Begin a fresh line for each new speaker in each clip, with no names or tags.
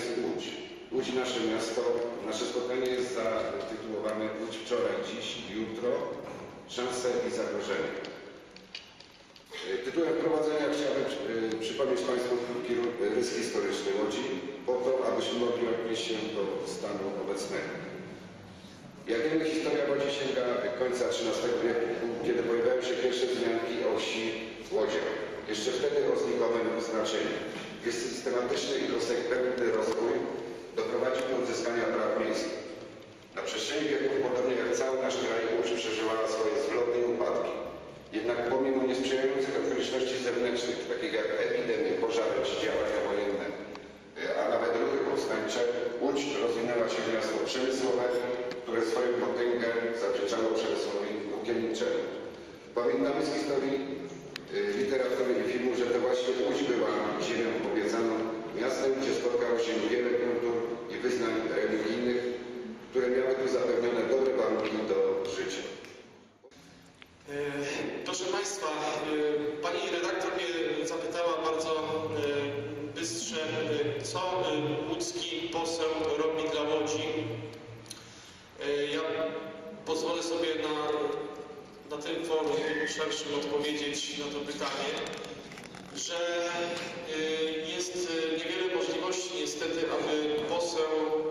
jest Łódź. Łódź nasze miasto. Nasze spotkanie jest zatytułowane Łódź wczoraj, dziś, jutro, szanse i zagrożenia. Tytułem wprowadzenia chciałbym przypomnieć Państwu krótki rys historyczny Łodzi, po to, abyśmy mogli odnieść się do stanu obecnego. Jak wiemy, historia Łodzi sięga końca XIII wieku, kiedy pojawiają się pierwsze wzmianki o wsi w Łodziach. Jeszcze wtedy o znikomym znaczeniu. Jest systematyczny i konsekwentny rozwój doprowadził do uzyskania praw miejskich. Na przestrzeni wieków, podobnie jak cały nasz kraj, Łódź przeżywała swoje zwroty i upadki. Jednak pomimo niesprzyjających okoliczności zewnętrznych, takich jak epidemie, pożary czy działania wojenne, a nawet ruchy powstańcze, Łódź rozwinęła się w miasto przemysłowe, które swoją potęgę zawdzięczało przemysłowi włókienniczemu. Pamiętamy z historii literatury i filmu, że to właśnie Łódź była ziemią obiecaną, miastem, gdzie spotkało się wiele kultur i wyznań religijnych, które miały tu zapewnione dobre warunki do życia.
Proszę Państwa, Pani redaktor mnie zapytała bardzo bystrze, co łódzki poseł robi dla Łodzi. Ja pozwolę sobie na tym forum szerszym odpowiedzieć na to pytanie, że jest niewiele możliwości niestety, aby poseł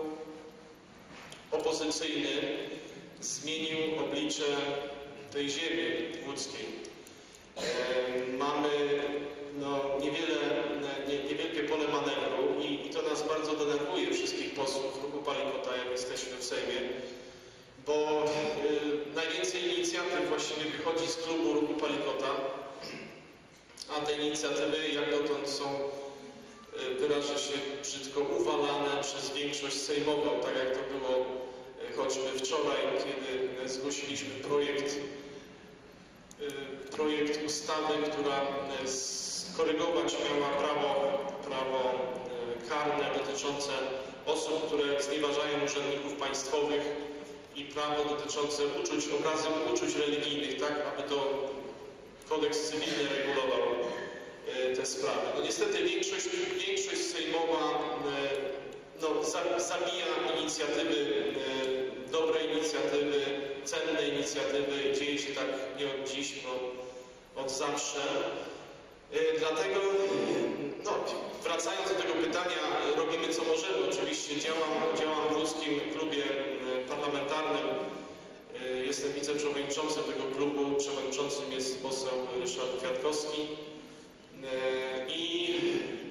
opozycyjny zmienił oblicze tej ziemi łódzkiej. Mamy niewielkie pole manewru i to nas bardzo denerwuje, wszystkich posłów Ruchu Palikota, jak jesteśmy w Sejmie, bo najwięcej inicjatyw właściwie wychodzi z klubu Ruchu Palikota, a te inicjatywy jak dotąd są, wyrażę się brzydko, uwalane przez większość sejmową, tak jak to było choćby wczoraj, kiedy zgłosiliśmy projekt ustawy, która skorygować miała prawo karne dotyczące osób, które znieważają urzędników państwowych i prawo dotyczące obrazy uczuć religijnych, tak, aby to kodeks cywilny regulował te sprawy. No niestety większość sejmowa zabija inicjatywy, dobre inicjatywy, cenne inicjatywy. Dzieje się tak nie od dziś, bo od zawsze. Dlatego, wracając do tego pytania, robimy co możemy. Oczywiście działam w łódzkim klubie parlamentarnym. Jestem wiceprzewodniczącym tego klubu. Przewodniczącym jest poseł Ryszard Kwiatkowski. I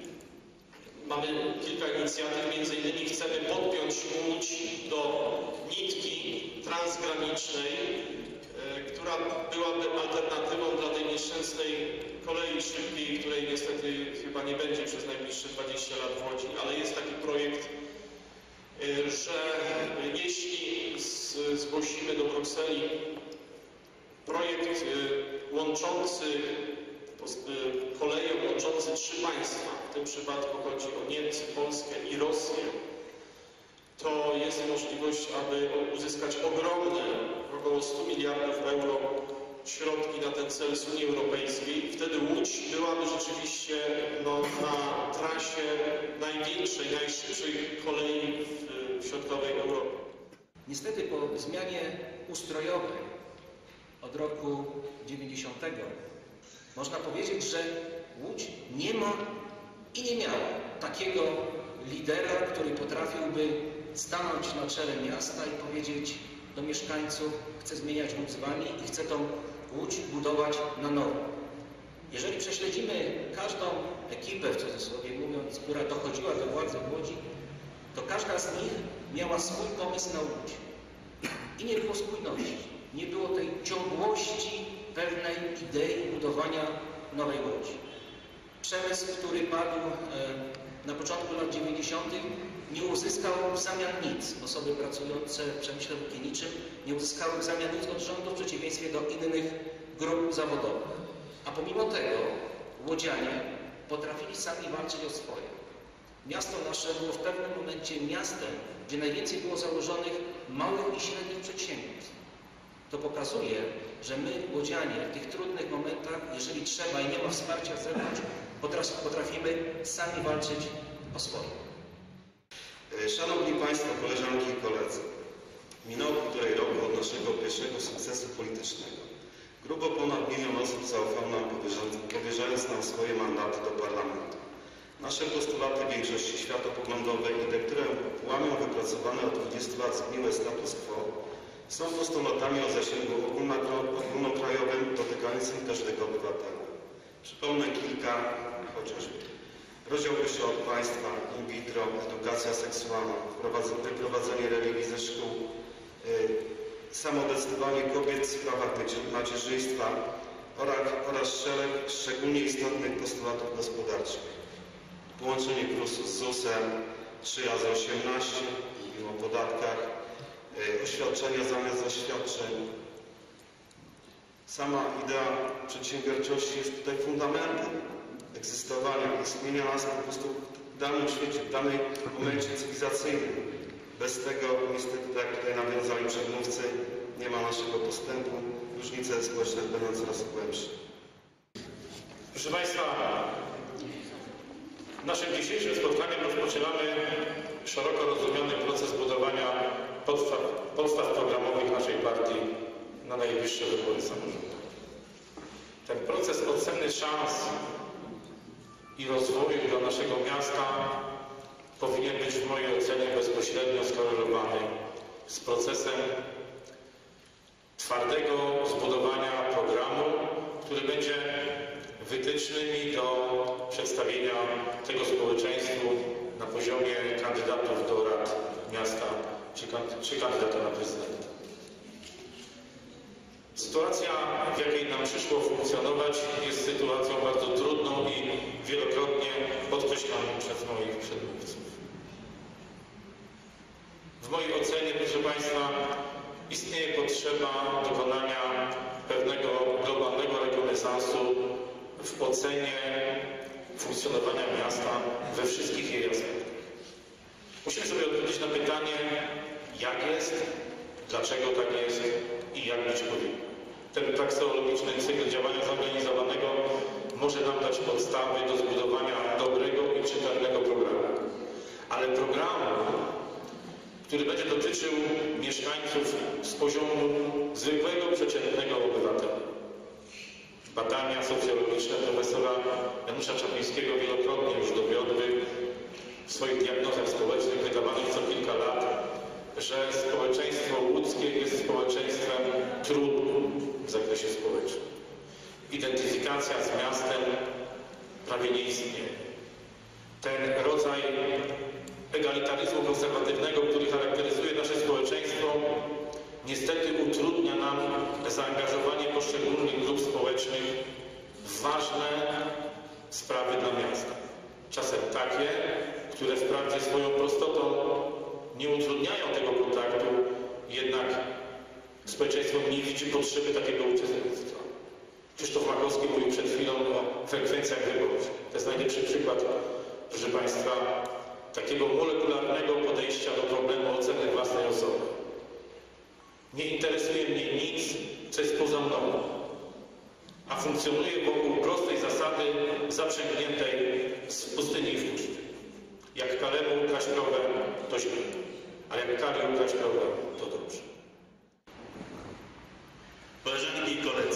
mamy kilka inicjatyw, między innymi chcemy podpiąć Łódź do nitki transgranicznej, która byłaby alternatywą dla tej nieszczęsnej kolei szybkiej, której niestety chyba nie będzie przez najbliższe 20 lat w Łodzi, ale jest taki projekt, że jeśli zgłosimy do Brukseli projekt łączący koleją łączący 3 państwa, w tym przypadku chodzi o Niemcy, Polskę i Rosję, to jest możliwość, aby uzyskać ogromne, około 100 miliardów euro środki na ten cel z Unii Europejskiej. Wtedy Łódź byłaby rzeczywiście na trasie największej, najszybszej kolei w środkowej Europie.
Niestety po zmianie ustrojowej od roku 90 można powiedzieć, że Łódź nie ma i nie miała takiego lidera, który potrafiłby stanąć na czele miasta i powiedzieć do mieszkańców: chcę zmieniać Łódź z wami i chcę tą Łódź budować na nowo. Jeżeli prześledzimy każdą ekipę, w cudzysłowie mówiąc, która dochodziła do władzy w Łodzi, to każda z nich miała swój pomysł na Łódź. I nie było spójności, nie było tej ciągłości pewnej idei budowania nowej Łodzi. Przemysł, który padł na początku lat 90., nie uzyskał w zamian nic. Osoby pracujące w przemyśle włókienniczym nie uzyskały w zamian nic od rządu, w przeciwieństwie do innych grup zawodowych. A pomimo tego łodzianie potrafili sami walczyć o swoje. Miasto nasze było w pewnym momencie miastem, gdzie najwięcej było założonych małych i średnich przedsiębiorstw. To pokazuje, że my, łodzianie, w tych trudnych momentach, jeżeli trzeba i nie ma wsparcia z zewnątrz, potrafimy sami walczyć o swoje.
Szanowni Państwo, koleżanki i koledzy, minął półtorej roku od naszego pierwszego sukcesu politycznego. Grubo ponad 1 000 000 osób zaufało nam, powierzając nam swoje mandaty do parlamentu. Nasze postulaty większości światopoglądowej i te, które łamią wypracowane od 20 lat zgniłe status quo, są postulatami o zasięgu ogólnokrajowym dotykającym każdego obywatela. Przypomnę kilka chociażby. Rozdziałby się od państwa, in vitro, edukacja seksualna, wyprowadzenie religii ze szkół, samodecydowanie kobiet w sprawach macierzyństwa oraz szereg szczególnie istotnych postulatów gospodarczych. Połączenie KRUS-u z ZUS-em, 3 razy 18, mówimy o podatkach, oświadczenia zamiast zaświadczeń. Sama idea przedsiębiorczości jest tutaj fundamentem egzystowania, istnienia nas po prostu w danym świecie, w danym momencie cywilizacyjnym. Bez tego niestety, tak jak tutaj nawiązali przedmówcy, nie ma naszego postępu, różnice społeczne będą coraz głębsze.
Proszę Państwa, naszym dzisiejszym spotkaniem rozpoczynamy szeroko rozumiany proces budowania podstaw programowych naszej partii na najbliższe wybory samorządowe. Ten proces oceny szans i rozwoju dla naszego miasta powinien być w mojej ocenie bezpośrednio skorelowany z procesem twardego zbudowania programu, który będzie wytycznymi do przedstawienia tego społeczeństwu na poziomie kandydatów do rad miasta czy kandydata na prezydenta. Sytuacja, w jakiej nam przyszło funkcjonować, jest sytuacją bardzo trudną i wielokrotnie podkreślaną przez moich przedmówców. W mojej ocenie, proszę Państwa, istnieje potrzeba dokonania pewnego globalnego rekonesansu w ocenie funkcjonowania miasta we wszystkich jej aspektach. Musimy sobie odpowiedzieć na pytanie, jak jest, dlaczego tak jest i jak być powinno. Ten taksonomiczny cykl działania zorganizowanego może nam dać podstawy do zbudowania dobrego i czytelnego programu. Ale programu, który będzie dotyczył mieszkańców z poziomu zwykłego, przeciętnego obywatela. Badania socjologiczne profesora Janusza Czaplińskiego wielokrotnie już dowiodły w swoich diagnozach społecznych wydawanych co kilka lat, że społeczeństwo łódzkie jest społeczeństwem trudnym w zakresie społecznym. Identyfikacja z miastem prawie nie istnieje. Ten rodzaj egalitaryzmu konserwatywnego, który charakteryzuje nasze społeczeństwo, niestety utrudnia nam zaangażowanie poszczególnych grup społecznych w ważne sprawy dla miasta. Czasem takie, które wprawdzie swoją prostotą nie utrudniają tego kontaktu, jednak społeczeństwo nie widzi potrzeby takiego uczestnictwa. Krzysztof Makowski mówił przed chwilą o frekwencjach wyborczych. To jest najlepszy przykład, proszę Państwa, takiego molekularnego podejścia do problemu oceny własnej osoby. Nie interesuje mnie nic, co jest poza mną, a funkcjonuje wokół prostej zasady zaprzęgniętej z pustyni i w puszczy. Jak Kalemu ukraść krowę, to źle, a jak Kali ukraść krowę, to dobrze.
Koleżanki i koledzy,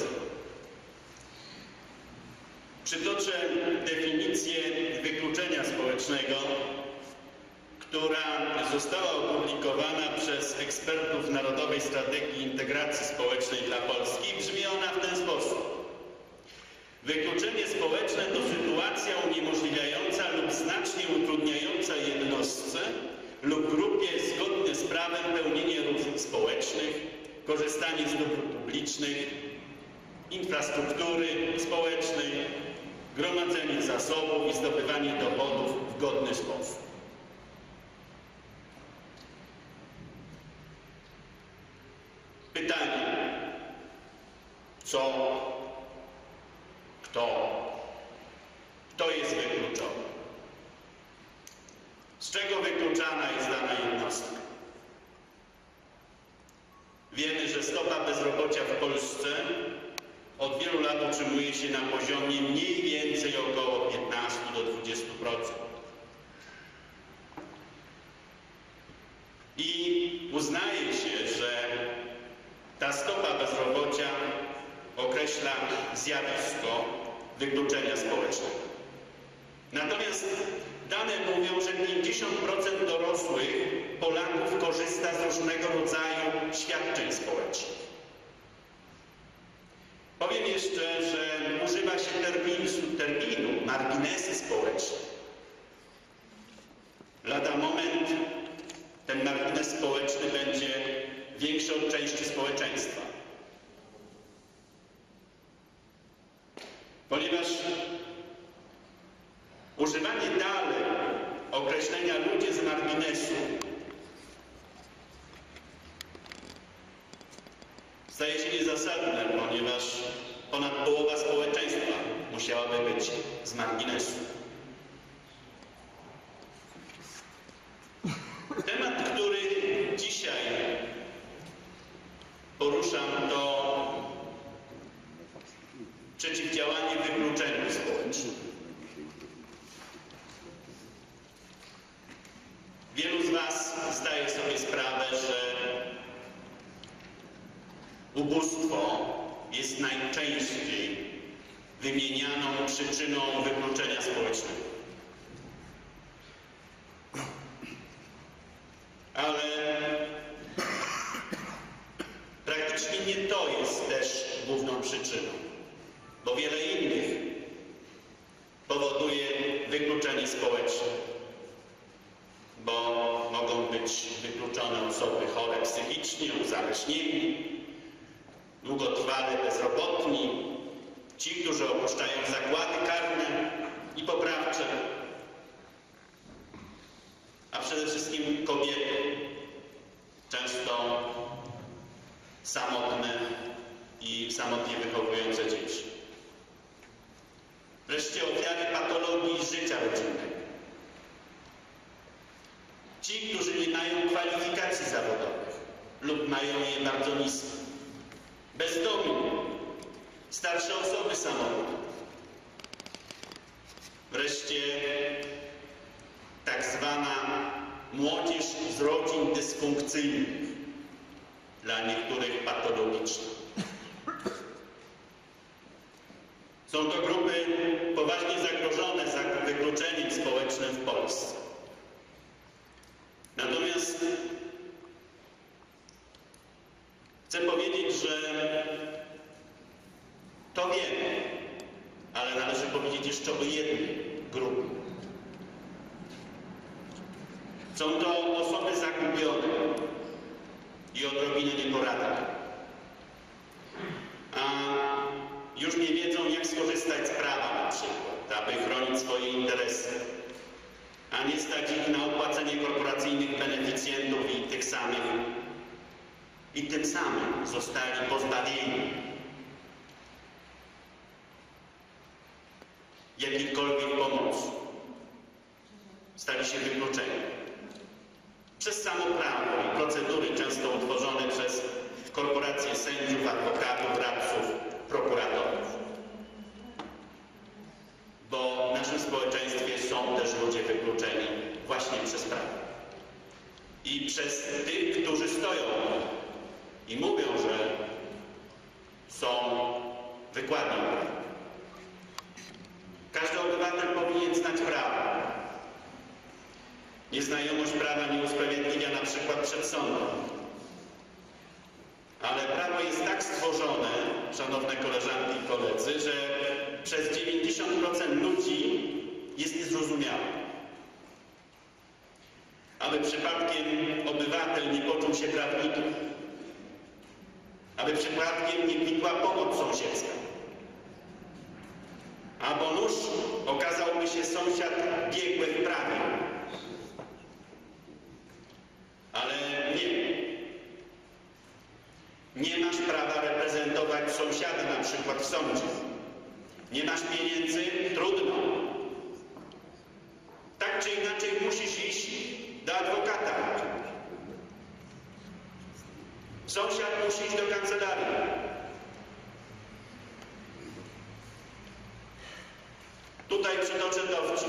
przytoczę definicję wykluczenia społecznego, która została opublikowana przez ekspertów Narodowej Strategii Integracji Społecznej dla Polski. Brzmi ona w ten sposób. Wykluczenie społeczne to sytuacja uniemożliwiająca lub znacznie utrudniająca jednostce lub grupie zgodne z prawem pełnienie ról społecznych, korzystanie z dóbr publicznych, infrastruktury społecznej, gromadzenie zasobów i zdobywanie dochodów w godny sposób. Pytanie, co, kto jest wykluczony? Z czego wykluczana jest dana jednostka? Wiemy, że stopa bezrobocia w Polsce od wielu lat utrzymuje się na poziomie mniej więcej około 15 do 20%. Ta stopa bezrobocia określa zjawisko wykluczenia społecznego. Natomiast dane mówią, że 50% dorosłych Polaków korzysta z różnego rodzaju świadczeń społecznych. Powiem jeszcze, że używa się terminu marginesy społeczne. Lada moment ten margines społeczny będzie większy od części społeczeństwa. Ponieważ używanie dalej określenia ludzie z marginesu staje się niezasadne, ponieważ ponad połowa społeczeństwa musiałaby być z marginesu. Temat, który dzisiaj poruszam, to przeciwdziałanie wykluczeniu społecznemu. Wielu z Was zdaje sobie sprawę, że ubóstwo jest najczęściej wymienianą przyczyną wykluczenia społecznego. Ale praktycznie nie to jest też główną przyczyną, bo wiele innych powoduje wykluczenie społeczne, bo mogą być wykluczone osoby chore psychicznie, uzależnieni, długotrwale bezrobotni, ci, którzy opuszczają zakłady karne i poprawcze, a przede wszystkim kobiety, często samotne i samotnie wychowujące dzieci. Wreszcie ofiary patologii życia rodzinnego. Ci, którzy nie mają kwalifikacji zawodowych lub mają je bardzo niskie. Bezdomni, starsze osoby samotne. Wreszcie tak zwana młodzież z rodzin dysfunkcyjnych, dla niektórych patologicznych. Są to grupy poważnie zagrożone wykluczeniem społecznym w Polsce. Natomiast chcę powiedzieć, że to wiemy, ale należy powiedzieć jeszcze o jednej grupie. Są to osoby zagubione i odrobinę nieporadne, a już nie wiedzą, jak skorzystać z prawa na przykład, aby chronić swoje interesy, a nie stać ich na opłacenie korporacyjnych beneficjentów i tym samym zostali pozbawieni jakiejkolwiek pomocy. Stali się wykluczeni przez samo prawo i procedury często utworzone przez korporacje sędziów, adwokatów, radców, prokuratorów. Bo w naszym społeczeństwie są też ludzie wykluczeni właśnie przez prawo. I przez tych, którzy stoją i mówią, że są wykładnią prawa. Każdy obywatel powinien znać prawo. Nieznajomość prawa nie usprawiedliwia na przykład przed sądem. Ale prawo jest tak stworzone, szanowne koleżanki i koledzy, że przez 90% ludzi jest niezrozumiałe. Aby przypadkiem obywatel nie poczuł się prawnikiem, aby przypadkiem nie kwitła pomoc sąsiedzka, albo nuż okazałby się sąsiad biegły w prawie. Ale nie masz prawa reprezentować sąsiada na przykład w sądzie. Nie masz pieniędzy? Trudno. Tak czy inaczej musisz iść do adwokata. Sąsiad musi iść do kancelarii. Tutaj przytoczę dowcip.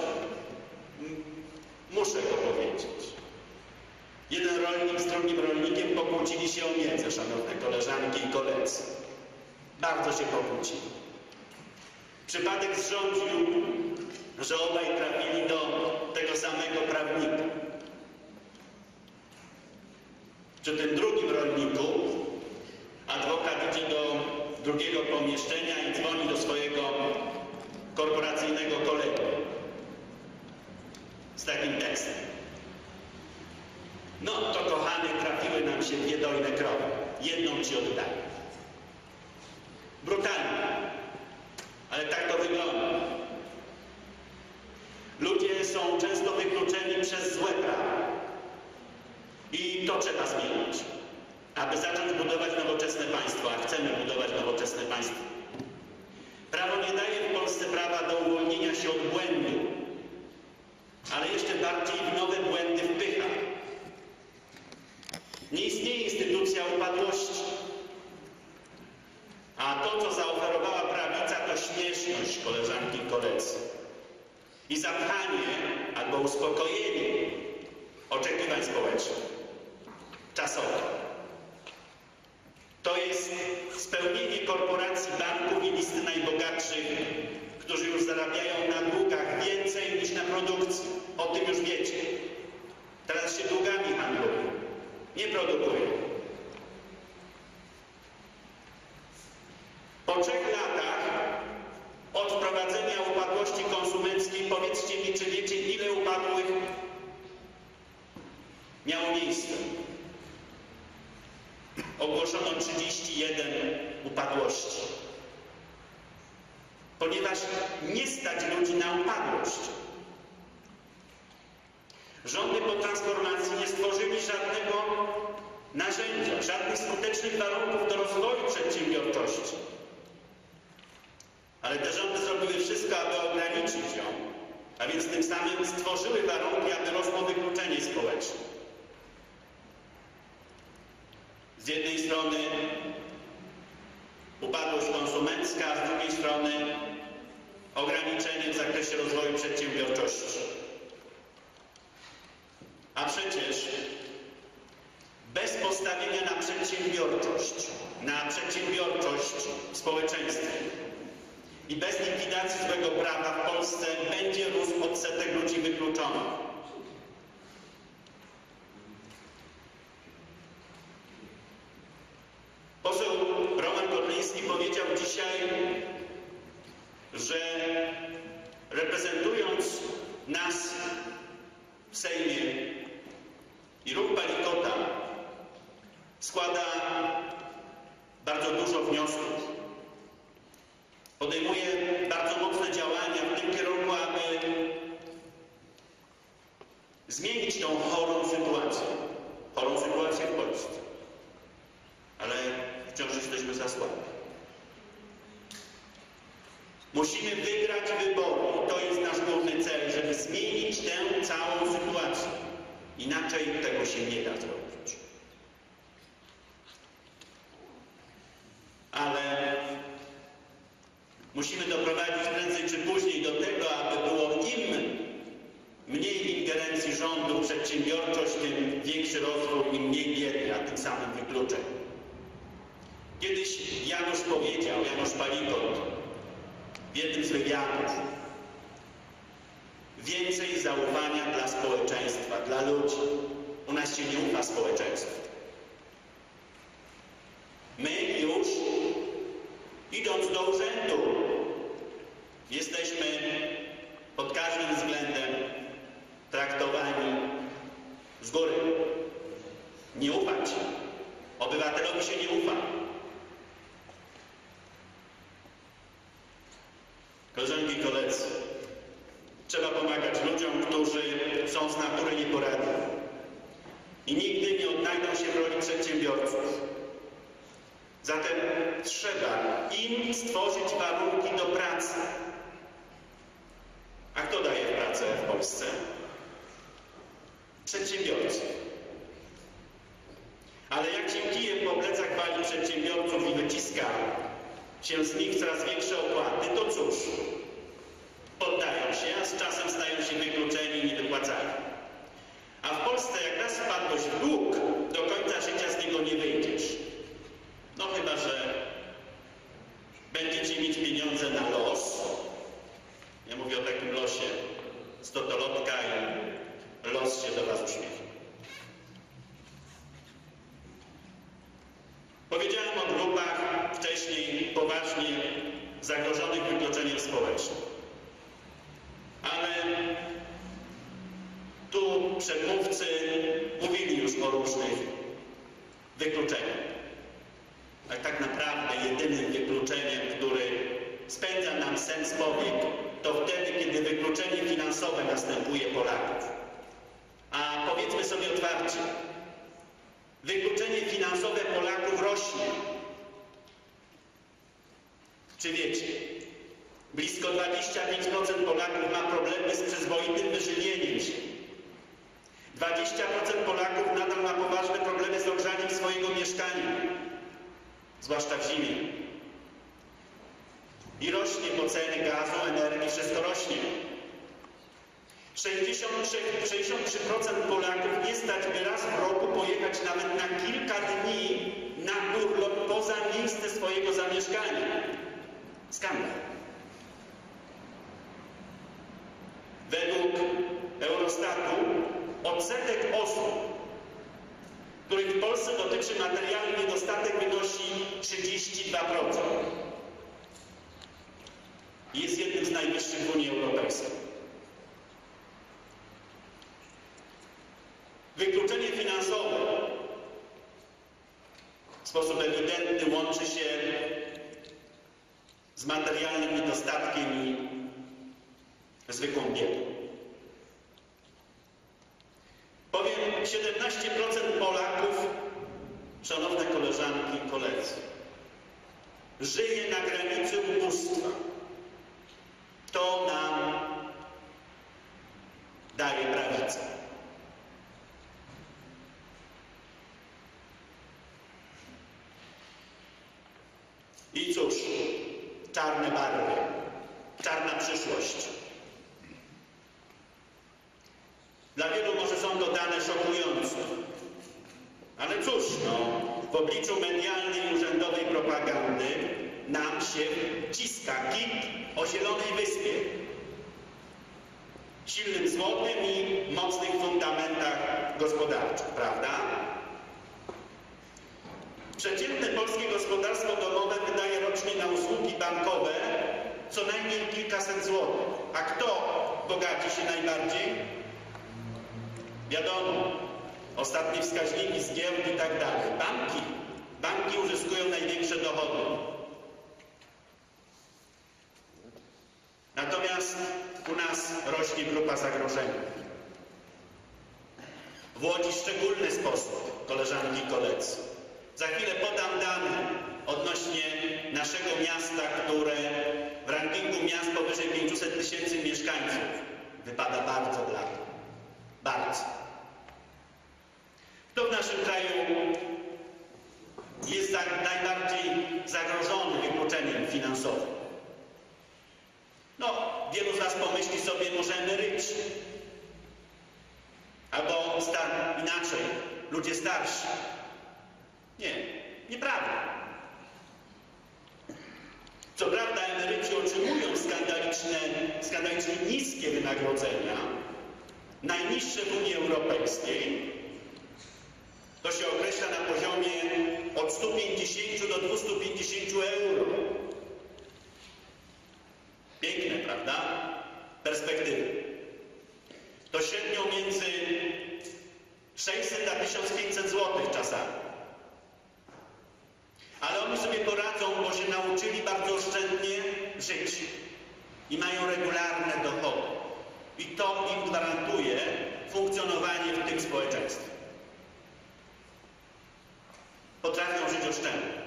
Muszę go powiedzieć. Jeden rolnik z drugim rolnikiem pokłócili się o miedzę, szanowne koleżanki. koleżanki i koledzy. Bardzo się pokłócili. Przypadek zrządził, że obaj trafili do tego samego prawnika. Przy tym drugim rolniku adwokat idzie do drugiego pomieszczenia i dzwoni do swojego korporacyjnego kolegi z takim tekstem. No to kochany, trafiły nam się dwie dojne krowy. Jedną ci oddaję. Brutalnie. Ale tak to wygląda. Ludzie są często wykluczeni przez złe prawo. I to trzeba zmienić, aby zacząć budować nowoczesne państwo, a chcemy budować nowoczesne państwo. Prawo nie daje w Polsce prawa do uwolnienia się od błędu, ale jeszcze bardziej w nowe błędy wpycha. Nie istnieje instytucja upadłości, a to, co zaoferowała prawica, to śmieszność, koleżanki i koledzy, i zapchanie albo uspokojenie oczekiwań społecznych, czasowych. To jest spełnienie korporacji, banków i listy najbogatszych, którzy już zarabiają na długach więcej niż na produkcji. O tym już wiecie. Teraz się długami handlują, nie produkują. Po 3 latach od wprowadzenia upadłości konsumenckiej powiedzcie mi, czy wiecie, ile upadłych miało miejsce? Ogłoszono 31 upadłości. Ponieważ nie stać ludzi na upadłość. Rządy po transformacji nie stworzyli żadnego narzędzia, żadnych skutecznych warunków do rozwoju przedsiębiorczości. Ale te rządy zrobiły wszystko, aby ograniczyć ją, a więc tym samym stworzyły warunki, aby rosło wykluczenie społeczne. Z jednej strony upadłość konsumencka, a z drugiej strony ograniczenie w zakresie rozwoju przedsiębiorczości. A przecież bez postawienia na przedsiębiorczość w społeczeństwie i bez likwidacji złego prawa w Polsce będzie rósł odsetek ludzi wykluczonych. Poseł Roman Kotliński powiedział dzisiaj, że reprezentując nas w Sejmie i ruch Palikota składa bardzo dużo wniosków. Podejmuje bardzo mocne działania w tym kierunku, aby zmienić tą chorą sytuację w Polsce. Ale wciąż jesteśmy za słabi. Musimy wygrać wybory. To jest nasz główny cel, żeby zmienić tę całą sytuację. Inaczej tego się nie da zrobić. Ale musimy doprowadzić prędzej czy później do tego, aby było im mniej ingerencji rządu w przedsiębiorczość, tym większy rozwój i mniej biedy, a tym samym wykluczeń. Kiedyś Janusz Palikot w jednym z wywiadów: więcej zaufania dla społeczeństwa, dla ludzi. U nas się nie ufa społeczeństwu. My już, idąc do urzędu, jesteśmy pod każdym względem traktowani z góry. Nie ufać. Obywatelowi się nie ufa. Koleżanki i koledzy, trzeba pomagać ludziom, którzy są z natury nieporadni i nigdy nie odnajdą się w roli przedsiębiorców. Zatem trzeba im stworzyć warunki do pracy. A kto daje pracę w Polsce? Przedsiębiorcy. Ale jak się kijem po plecach wali przedsiębiorców i wyciska się z nich coraz większe opłaty, to cóż, poddają się, a z czasem stają się wykluczeni i niewypłacani. A w Polsce, jak raz wpadłeś w dług, do końca życia z niego nie wyjdziesz. będziecie mieć pieniądze na los. Ja mówię o takim losie z totolotka i los się do was uśmiechnie. Powiedziałem o grupach wcześniej poważnie zagrożonych wykluczeniem społecznym. Ale tu przedmówcy mówili już o różnych wykluczeniach. Ale tak naprawdę jedynym wykluczeniem, który spędza nam sen z powiek, to wtedy, kiedy wykluczenie finansowe następuje Polaków. A powiedzmy sobie otwarcie, wykluczenie finansowe Polaków rośnie. Czy wiecie? Blisko 25% Polaków ma problemy z przyzwoitym wyżywieniem się. 20% Polaków nadal ma poważne problemy z ogrzaniem swojego mieszkania, zwłaszcza w zimie. I rośnie, bo ceny gazu, energii, wszystko rośnie. 63% Polaków nie stać, by raz w roku pojechać nawet na kilka dni na urlop poza miejsce swojego zamieszkania. Skandal. Według Eurostatu odsetek osób, których w Polsce dotyczy materialny niedostatek, wynosi 32%. Jest jednym z najwyższych w Unii Europejskiej. Wykluczenie finansowe w sposób ewidentny łączy się z materialnym niedostatkiem i zwykłą biedą. Powiem, 17% Polaków, szanowne koleżanki i koledzy, żyje na granicy ubóstwa. To nam daje prawicę. I cóż, czarne barwy, czarna przyszłość. Dla wielu może są to dane szokujące. Ale cóż, w obliczu medialnej i urzędowej propagandy nam się wciska kit o zielonej wyspie, silnym złotym i mocnych fundamentach gospodarczych, prawda? Przeciętne polskie gospodarstwo domowe wydaje rocznie na usługi bankowe co najmniej kilkaset złotych. A kto bogaci się najbardziej? Wiadomo, ostatnie wskaźniki z giełd i tak dalej. Banki uzyskują największe dochody. Natomiast u nas rośnie grupa zagrożenia. W Łodzi w szczególny sposób, koleżanki i koledzy. Za chwilę podam dane odnośnie naszego miasta, które w rankingu miast powyżej 500 000 mieszkańców wypada bardzo blado. Bardzo. Kto w naszym kraju jest najbardziej zagrożony wykluczeniem finansowym? Wielu z was pomyśli sobie, może emeryci. Albo inaczej, ludzie starsi. Nie, nieprawda. Co prawda emeryci otrzymują skandalicznie niskie wynagrodzenia, najniższe w Unii Europejskiej. To się określa na poziomie od 150 do 250 euro. Piękne, prawda? Perspektywy. To średnio między 600 a 1500 zł czasami. Ale oni sobie poradzą, bo się nauczyli bardzo oszczędnie żyć i mają regularne dochody. I to im gwarantuje funkcjonowanie w tym społeczeństwie. Potrafią żyć oszczędnie.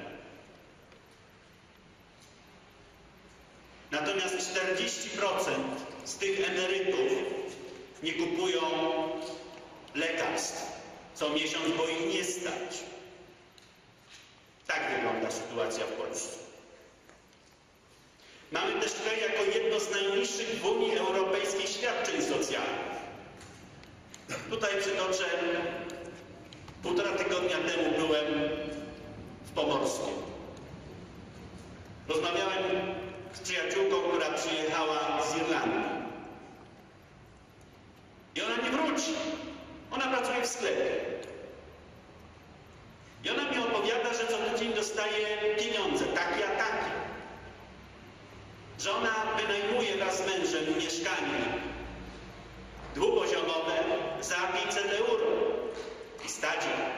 Natomiast 40% z tych emerytów nie kupują lekarstw co miesiąc, bo ich nie stać. Tak wygląda sytuacja w Polsce. Mamy też kraj jako jedno z najniższych w Unii Europejskiej świadczeń socjalnych. Tutaj przytoczę, 1,5 tygodnia temu byłem w Pomorskiem. Rozmawiałem z przyjaciółką, która przyjechała z Irlandii. I ona nie wróci. Ona pracuje w sklepie. I ona mi opowiada, że co tydzień dostaje pieniądze, takie a takie. Że ona wynajmuje wraz z mężem mieszkanie dwupoziomowe za 500 euro. I stać ją.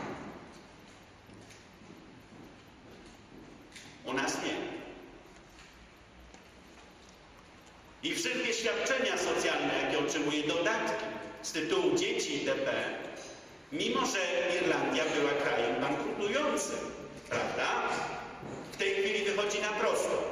U nas nie. I wszystkie świadczenia socjalne, jakie otrzymuje, dodatki z tytułu dzieci itp., mimo że Irlandia była krajem bankrutującym, prawda? W tej chwili wychodzi na prosto.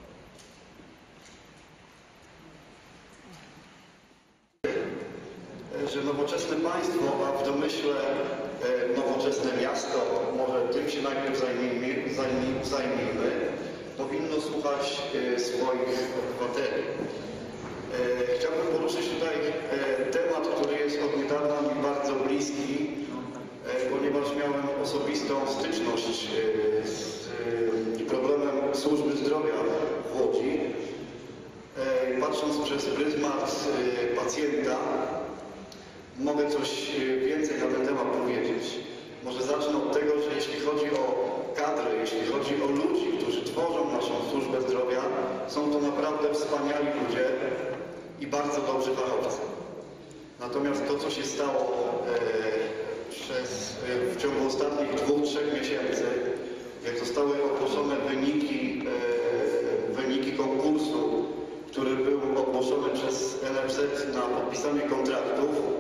Że nowoczesne państwo, a w domyśle nowoczesne miasto, może tym się najpierw zajmijmy, powinno słuchać swoich obywateli. Chciałbym poruszyć tutaj temat, który jest od niedawna mi bardzo bliski, ponieważ miałem osobistą styczność z problemem służby zdrowia w Łodzi. Patrząc przez pryzmat pacjenta, mogę coś więcej na ten temat powiedzieć. Może zacznę od tego, że jeśli chodzi o kadrę, jeśli chodzi o ludzi, którzy tworzą naszą służbę zdrowia, są to naprawdę wspaniali ludzie i bardzo dobrzy fachowcy. Natomiast to, co się stało w ciągu ostatnich 2-3 miesięcy, jak zostały ogłoszone wyniki konkursu, który był ogłoszony przez NFZ na podpisanie kontraktów,